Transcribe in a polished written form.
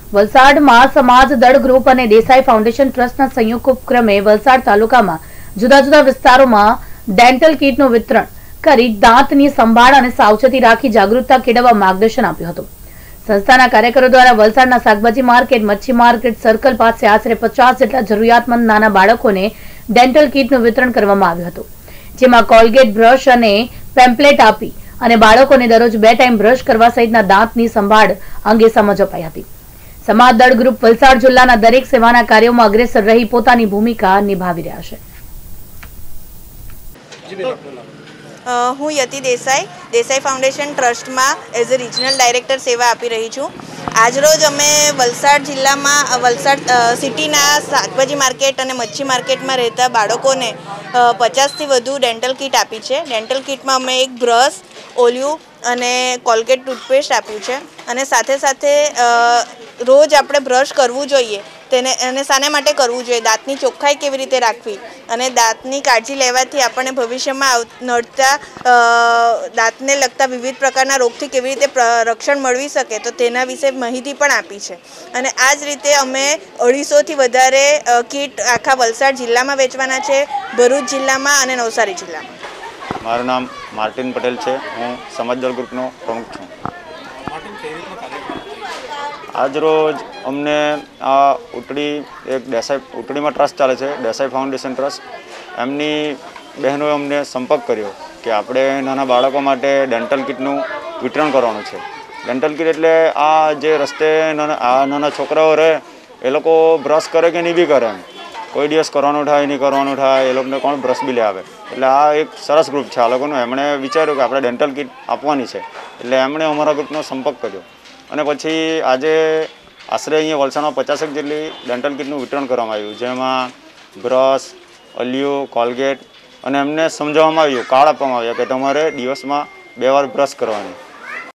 વલસાડ માં સમાજ દળ ગ્રુપ અને દેસાઈ ફાઉન્ડેશન ટ્રસ્ટના સંયુક્ત ઉપક્રમે વલસાડ તાલુકામાં જુદા જુદા વિસ્તારોમાં ડેન્ટલ કીટનું વિતરણ કરી દાંતની સંભાળ અને સાવચેતી રાખી જાગૃતતા કેળવવા માર્ગદર્શન આપ્યું હતું। સંસ્થાના કાર્યકરો દ્વારા વલસાડના શાકભાજી માર્કેટ, મચ્છી માર્કેટ સર્કલ પાસે આશરે 50 જેટલા જરૂરિયાતમંદ નાના બાળકોને ડેન્ટલ કીટનું વિતરણ કરવામાં આવ્યું હતું, જેમાં કોલગેટ, બ્રશ અને પેમ્પલેટ આપી અને બાળકોને દરરોજ 2 ટાઈમ બ્રશ કરવા સહિતના દાંતની સંભાળ અંગે સમજ અપાઈ હતી। સમાજ દળ ગ્રુપ વલસાડ જિલ્લાના દરેક સેવાના કાર્યોમાં અગ્રેસર રહી પોતાની ભૂમિકા નિભાવી રહ્યા છે। હું યતિ દેસાઈ ફાઉન્ડેશન ટ્રસ્ટમાં એઝ અ રિજનલ ડાયરેક્ટર સેવા આપી રહી છું। આજરોજ અમે વલસાડ જિલ્લામાં વલસાડ સિટીના શાકભાજી માર્કેટ અને મચ્છી માર્કેટમાં રહેતા બાળકોને 50થી વધુ ડેન્ટલ કીટ આપી છે। ડેન્ટલ કીટમાં અમે એક બ્રશ, ઓલિયું અને કોલગેટ ટૂથપેસ્ટ આપ્યું છે અને સાથે સાથે રોજ આપણે બ્રશ કરવું જોઈએ તેને અને શાને માટે કરવું જોઈએ, દાંતની ચોખ્ખાઈ કેવી રીતે રાખવી અને દાંતની કાળજી લેવાથી આપણને ભવિષ્યમાં નડતા દાંતને લગતા વિવિધ પ્રકારના રોગથી કેવી રીતે રક્ષણ મળવી શકે તો તેના વિશે માહિતી પણ આપી છે। અને આ જ રીતે અમે 250થી વધારે કીટ આખા વલસાડ જિલ્લામાં વેચવાના છે, ભરૂચ જિલ્લામાં અને નવસારી જિલ્લામાં। મારું નામ માર્ટિન પટેલ છે, હું સમાજ દળ ગ્રુપનો પ્રમુખ છું। આજરોજ અમને આ ઉટડીમાં ટ્રસ્ટ ચાલે છે, દેસાઈ ફાઉન્ડેશન ટ્રસ્ટ, એમની બહેનોએ અમને સંપર્ક કર્યો કે આપણે નાના બાળકો માટે ડેન્ટલ કીટનું વિતરણ કરવાનું છે। ડેન્ટલ કીટ એટલે આ જે રસ્તે નાના છોકરાઓ રહે એ લોકો બ્રશ કરે કે નહીં બી કરે, એમ કોઈ દિવસ કરવાનું થાય નહીં કરવાનું થાય, એ લોકોને કોણ બ્રશ બી લે આવે, એટલે આ એક સરસ ગ્રુપ છે આ લોકોનું। એમણે વિચાર્યું કે આપણે ડેન્ટલ કીટ આપવાની છે એટલે એમણે અમારા ગ્રુપનો સંપર્ક કર્યો અને પછી આજે આશરે અહીંયા વલસાડમાં 50 જેટલી ડેન્ટલ કીટનું વિતરણ કરવામાં આવ્યું, જેમાં બ્રશ, ઓલિયું, કોલગેટ અને એમને સમજાવવામાં આવ્યું, કાર્ડ આપવામાં આવ્યા કે તમારે દિવસમાં 2 વાર બ્રશ કરવાની।